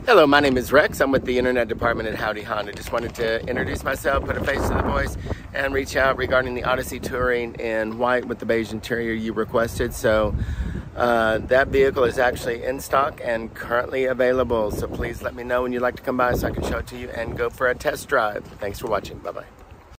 Hello, my name is Rex. I'm with the Internet Department at Howdy Honda. Just wanted to introduce myself, put a face to the voice, and reach out regarding the Odyssey Touring in white with the beige interior you requested. So that vehicle is actually in stock and currently available. So please let me know when you'd like to come by so I can show it to you and go for a test drive. Thanks for watching. Bye-bye.